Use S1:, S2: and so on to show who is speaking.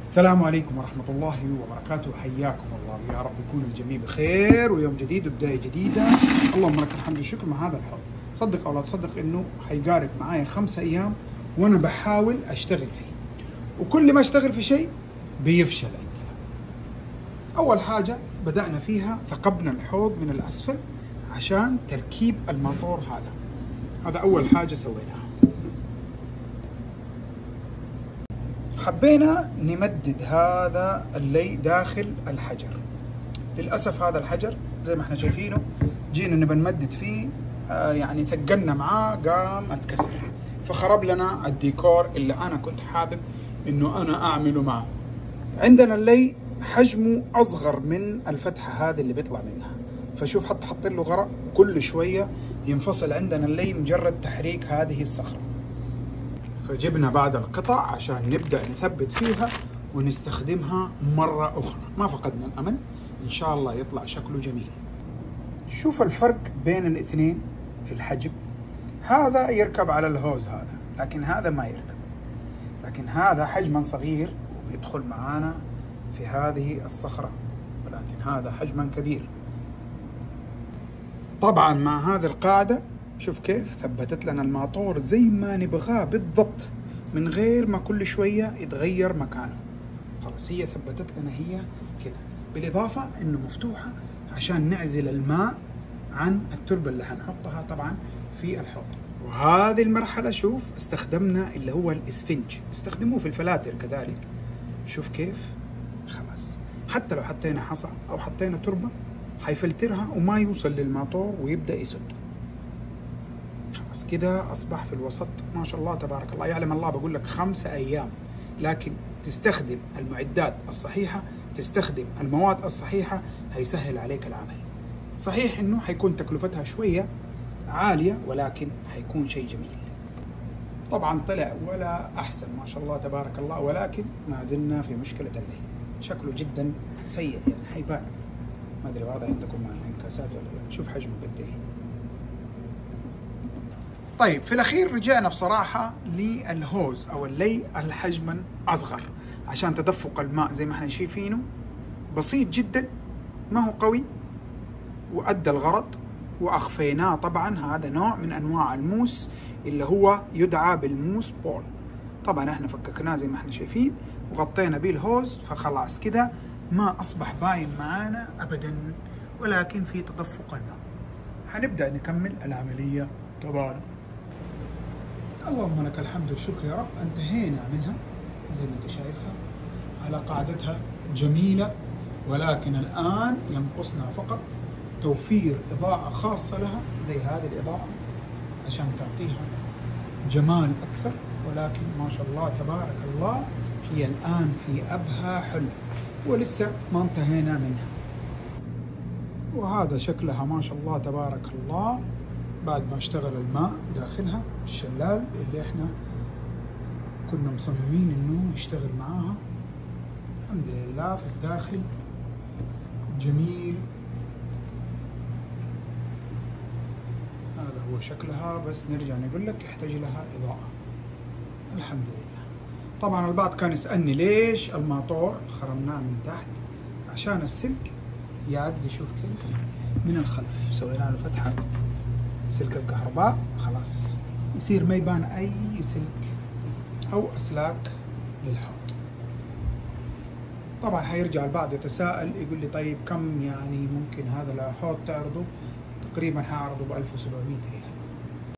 S1: السلام عليكم ورحمة الله وبركاته، حياكم الله، يا رب يكون الجميع بخير ويوم جديد وبداية جديدة. اللهم لك الحمد والشكر مع هذا الحوض. صدق أو لا تصدق إنه حيقارب معايا 5 أيام وأنا بحاول أشتغل فيه، وكل ما أشتغل في شيء بيفشل عندنا. أول حاجة بدأنا فيها ثقبنا الحوض من الأسفل عشان تركيب الموتور هذا أول حاجة سويناها. حبينا نمدد هذا اللي داخل الحجر. للأسف هذا الحجر زي ما احنا شايفينه جينا نبى نمدد فيه، يعني ثقلنا معاه قام اتكسر، فخرب لنا الديكور اللي انا كنت حابب انه انا اعمله معه. عندنا اللي حجمه اصغر من الفتحة هذه اللي بيطلع منها، فشوف حتى حاطين له غرق وكل شوية ينفصل عندنا اللي مجرد تحريك هذه الصخرة. فجبنا بعض القطع عشان نبدأ نثبت فيها ونستخدمها مرة أخرى. ما فقدنا الأمل، إن شاء الله يطلع شكله جميل. شوف الفرق بين الاثنين في الحجم. هذا يركب على الهوز هذا، لكن هذا ما يركب. لكن هذا حجما صغير ويدخل معانا في هذه الصخرة، ولكن هذا حجما كبير. طبعا مع هذه القاعدة شوف كيف ثبتت لنا الماطور زي ما نبغاه بالضبط، من غير ما كل شوية يتغير مكانه. خلاص هي ثبتت لنا هي كده، بالإضافة إنه مفتوحة عشان نعزل الماء عن التربة اللي هنحطها طبعا في الحوض. وهذه المرحلة شوف استخدمنا اللي هو الإسفنج، استخدموه في الفلاتر كذلك. شوف كيف خلاص حتى لو حطينا حصى أو حطينا تربة حيفلترها وما يوصل للماطور ويبدأ يسده. خلاص كده أصبح في الوسط ما شاء الله تبارك الله، يعلم الله. بقول لك 5 أيام، لكن تستخدم المعدات الصحيحة، تستخدم المواد الصحيحة، هيسهل عليك العمل. صحيح إنه حيكون تكلفتها شوية عالية، ولكن حيكون شيء جميل. طبعا طلع ولا أحسن ما شاء الله تبارك الله، ولكن ما زلنا في مشكلة اللي شكله جدا سيء، يعني حيبان. ما أدري هذا عندكم مع الانكاسات ولا لا. شوف حجمه قد إيه. طيب في الأخير رجعنا بصراحة للهوز أو اللي الحجما أصغر عشان تدفق الماء زي ما احنا شايفينه، بسيط جدا، ما هو قوي، وأدى الغرض. وأخفيناه طبعا. هذا نوع من أنواع الموس اللي هو يدعى بالموس بول. طبعا احنا فككناه زي ما احنا شايفين وغطينا بيه الهوز، فخلاص كده ما أصبح باين معانا أبدا، ولكن في تدفق الماء. هنبدأ نكمل العملية طبعا. اللهم لك الحمد والشكر يا رب. انتهينا منها زي ما انت شايفها على قاعدتها جميلة، ولكن الآن ينقصنا فقط توفير إضاءة خاصة لها زي هذه الإضاءة عشان تعطيها جمال أكثر. ولكن ما شاء الله تبارك الله هي الآن في أبهى حلو، ولسه ما انتهينا منها. وهذا شكلها ما شاء الله تبارك الله بعد ما اشتغل الماء داخلها، الشلال اللي احنا كنا مصممين انه يشتغل معاها. الحمد لله في الداخل جميل. هذا هو شكلها، بس نرجع نقول لك يحتاج لها إضاءة. الحمد لله. طبعا البعض كان يسألني ليش الماطور خرمناه من تحت؟ عشان السلك يعدي. شوف كيف من الخلف سوينا له فتحة، سلك الكهرباء خلاص يصير ما يبان أي سلك أو أسلاك للحوض. طبعا حيرجع البعض يتساءل يقول لي طيب كم يعني ممكن هذا الحوض تعرضه؟ تقريبا حاعرضه ب 1700 ريال.